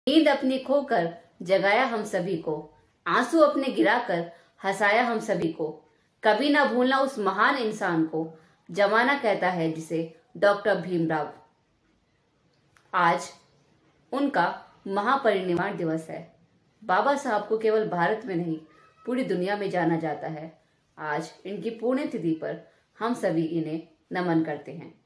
नींद अपनी खोकर जगाया हम सभी को, आंसू अपने गिराकर हंसाया हम सभी को। कभी ना भूलना उस महान इंसान को, जमाना कहता है जिसे डॉक्टर भीमराव। आज उनका महापरिनिर्वाण दिवस है। बाबा साहब को केवल भारत में नहीं, पूरी दुनिया में जाना जाता है। आज इनकी पुण्यतिथि पर हम सभी इन्हें नमन करते हैं।